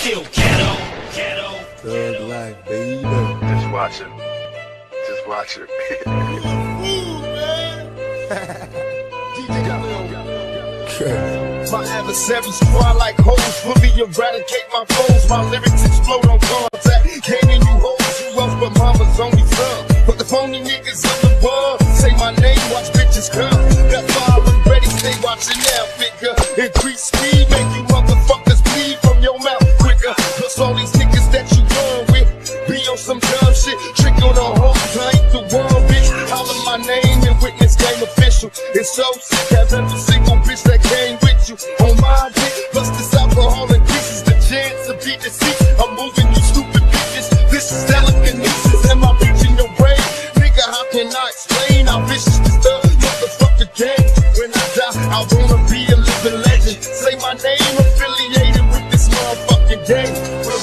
still ghetto. Thug life, baby. Just watch it. Just watch it. My adversaries cry like hoes, fully eradicate my foes. My lyrics explode on contact, gaining you hoes. You else but mama's only son. But the phony niggas in the world say my name, watch bitches come. Got fire and ready, stay watching now, figure. Increase speed, make you motherfuckers bleed from your mouth quicker. Plus all these niggas that you run with be on some dumb shit. Trick on the hoes, I ain't the one, bitch. Holler my name and witness game official. It's so sick, have every single bitch that came with you on my dick. Plus this alcohol increases the chance to be deceased. I'm moving you stupid bitches. This is telekinesis. Am I reaching your brain? Nigga, how can I explain how vicious this motherfucker game? When I die, I wanna be a living legend. Say my name affiliated with this motherfucking game.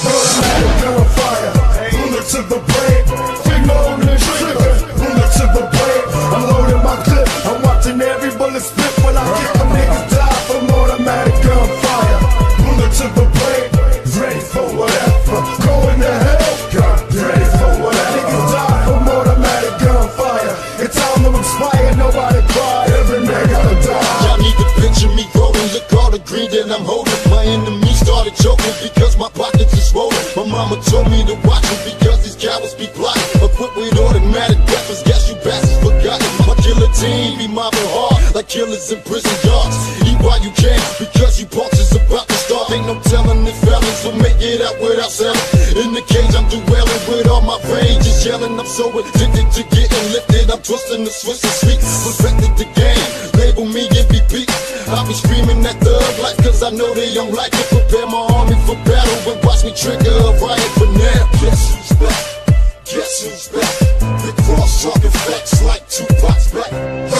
Gunfire, bullet to the brain, finger on the trigger, bullet to the brain. I'm loading my clip, I'm watching every bullet split. When I get them niggas die from automatic gunfire. Bullet to the brain, ready for whatever. Going to hell, God, ready for whatever. Niggas die from automatic gunfire. It's time to expire, nobody cry, every nigga gotta die. Y'all need to picture me rolling, look all the green that I'm holding. My enemies started joking because my pockets is swollen. My mama told me to watch it because these cowards be plotting. Equipped with automatic weapons, guess you bastards forgotten. My guillotine be mobbing hard like killers in prison yards. Eat while you can because you punks is about to start. Ain't no telling if felons will make it out without selling. In the cage I'm duelling with all my rage, just yelling. I'm so addicted to getting lifted. I'm twisting the Swiss and sweet. Perfected the game, label me MVP. I'll be screaming that thug life cause I know they don't like it. Prepare my army for battle and watch me trigger a riot for now. Guess who's back? Guess who's back? Big Cross talking facts like Tupac's back.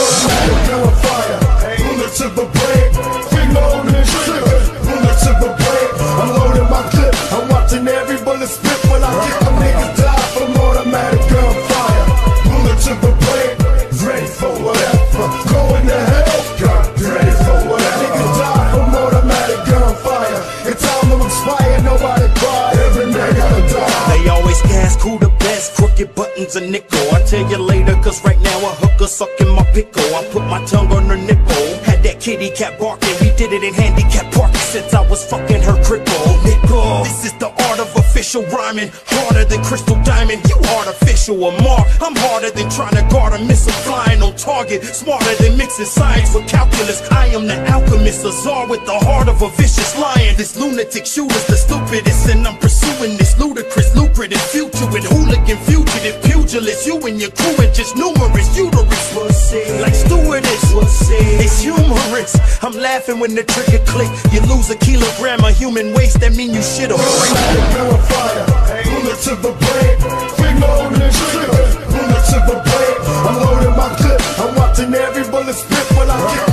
Gunfire, bullet to the brain, finger on the trigger, bullet to the brain. I'm loading my clip, I'm watching every bullet spit. When I get them niggas die from automatic gunfire. Bullet to the brain, ready for whatever. Going to hell, God, ready for whatever. Niggas die from automatic gunfire. It's time to expire, nobody cry, every nigga gotta die. They always ask who the best, crooked buttons a nickel. I tell you later, cause right now a hooker sucking my pickle. I put my tongue on her nipple, had that kitty cat barking. We did it in handicap parking since I was fucking her cripple. Nickel, this is the art of official rhyming. Harder than Crystal Diamond, you artificial or mark. I'm harder than trying to guard a missile flying on target. Smarter than mixing science with calculus. I am the alchemist, a czar with the heart of a vicious lion. This lunatic shooter's the stupidest, and I'm pursuing this ludicrous, lucrative future with hooligan fugitive pugilists. You and your crew are just numerous uterus. Like stewardess, it's humorous. I'm laughing when the trigger click. You lose a kilogram of human waste, that mean you shit a brick. Gunfire, bullet to the brain, finger on the trigger, bullet to the brain. I'm loading my clip, I'm watching every bullet spit. When I get